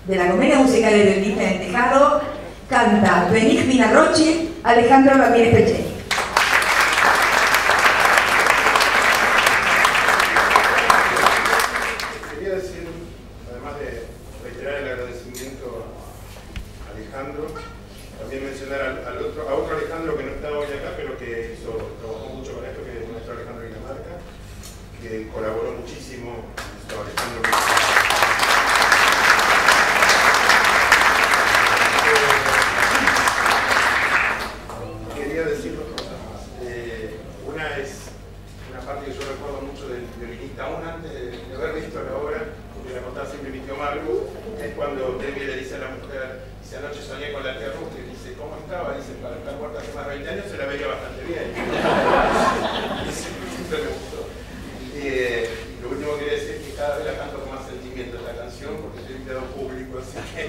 de la comedia musical El violinista en el tejado, canta Benigna Rochi, Alejandro Ramírez Pecheni. Quería decir, además de reiterar el agradecimiento a Alejandro, también mencionar a otro Alejandro que no está hoy acá, pero que trabajó mucho con esto, que es nuestro Alejandro Dinamarca, que colaboró muchísimo. Quería decir dos cosas más. Una es una parte que yo recuerdo mucho del violinista, aún antes de haber visto la obra, porque la contaba siempre mi tío Marco, es cuando Debbie le dice a la mujer, dice, anoche soñé con la tía Ruth, y dice, ¿cómo estaba? Dice, para estar muerta hace más de 20 años se la veía bastante bien. Y siempre me gustó. Y lo último que quería decir es que cada vez la canto con más sentimiento esta canción, porque soy empleado público, así que...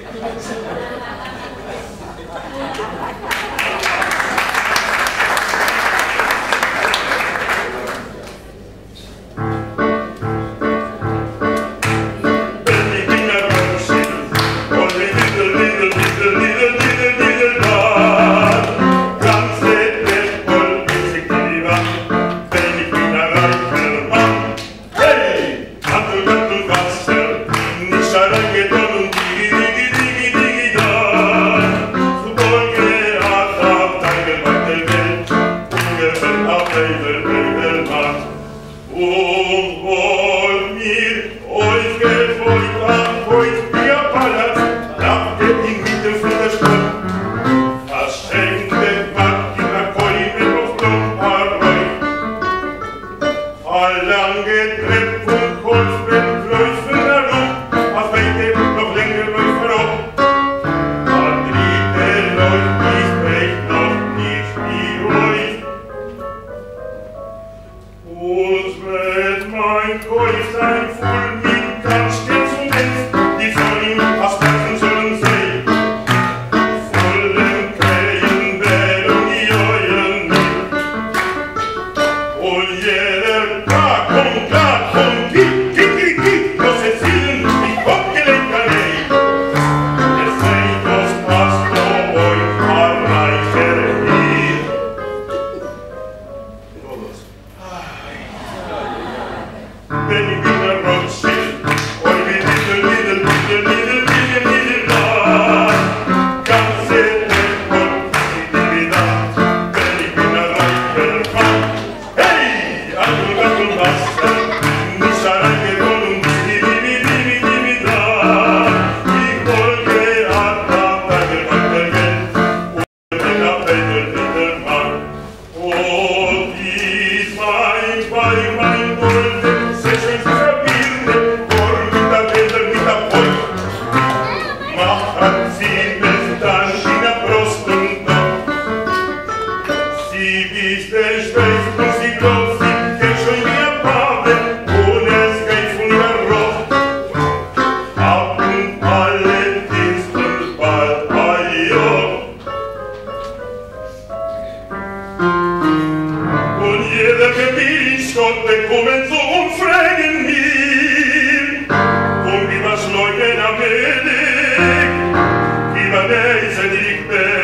Leute, die ich bin.